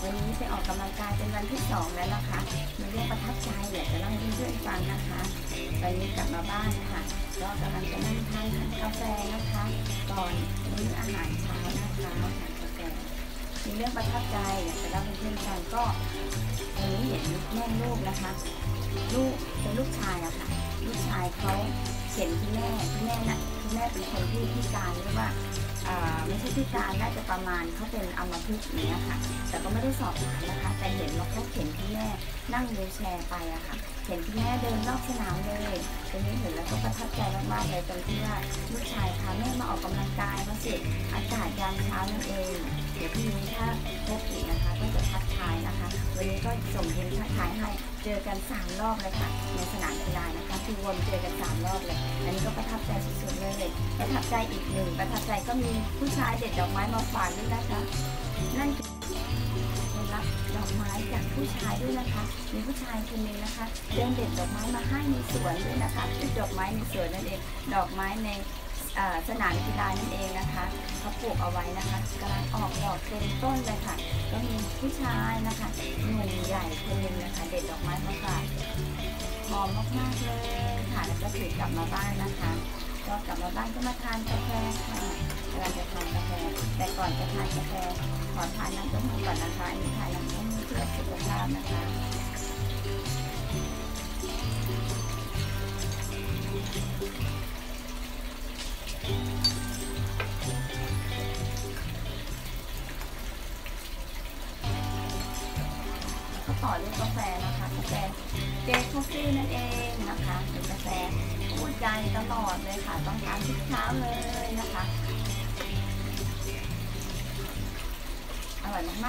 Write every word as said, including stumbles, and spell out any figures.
วันนี้ไปออกกำลังกายเป็นวันที่สองแล้วนะคะมีเรื่องประทับใจอยากจะเล่าให้เพื่อนๆฟังนะคะวันนี้กลับมาบ้านค่ะก็กำลังจะนั่งทานกาแฟนะคะก่อนมื้ออาหารเช้านะคะทานกาแฟมีเรื่องประทับใจอยากจะเล่าให้เพื่อนๆฟังก็วันนี้เห็นแม่ลูกนะคะลูกเป็นลูกชายอะค่ะลูกชายเขาเขียนที่แม่ที่แม่น่ะที่แม่เป็นคนที่พิการหรือว่าไม่ใช่พิการน่าจะประมาณเขาเป็นอัมพฤกษ์อย่างเงี้ยค่ะแต่ก็ไม่ได้สอบถามนะคะแต่เห็นว่าเขาเข็นที่แม่นั่งวีลแชร์ไปอะค่ะเห็นที่แม่เดินรอบสนามเลยตรงนี้เห็นแล้วก็ประทับใจมากๆเลยตรงที่ว่าลูกชายพาแม่มาออกกำลังกายเพราะสิอากาศยามเช้านั่นเองเดี๋ยวพี่นี้ถ้าพบอีกนะคะก็จะทักทายนะคะวันนี้ก็ส่งยิ้มทักทายให้เจอกันสามรอบเลยค่ะในสนามกีฬานะคะคือวนเจอกันสามรอบเลยอันนี้ก็ประทับใจสุดๆเลยประทับใจอีกหนึ่งประทับใจก็มีผู้ชายเด็ดดอกไม้มาฝากด้วยนะคะนั่นคือรับดอกไม้จากผู้ชายด้วยนะคะมีผู้ชายคนนึงนะคะเดินเด็ดดอกไม้มาให้ในสวนด้วยนะคะคือดอกไม้ในสวนนั่นเองดอกไม้ในสนามกีฬานั่นเองนะคะเขาปลูกเอาไว้นะคะกำลังออกดอกเต็มต้นเลยค่ะก็มีผู้ชายนะคะหนุ่มใหญ่คนนึงนะคะเด็ดดอกไม้มาฝากหอมมากๆเลยค่ะแล้วก็ถือกลับมาบ้านนะคะก็กลับมาบ้านก็มาทานกาแฟค่ะกำลังจะทานกาแฟแต่ก่อนจะทานกาแฟขอทานน้ำเต้าหู้ก่อนนะคะอันนี้ทานน้ำเต้าหู้เพื่อสุขภาพนะคะก็ต่อด้วยกาแฟนะคะกาแฟเจคอฟฟี่นั่นเองนะคะเป็นกาแฟพูดใจตลอดเลยค่ะต้องทานทุกเช้าเลยนะคะอร่อยม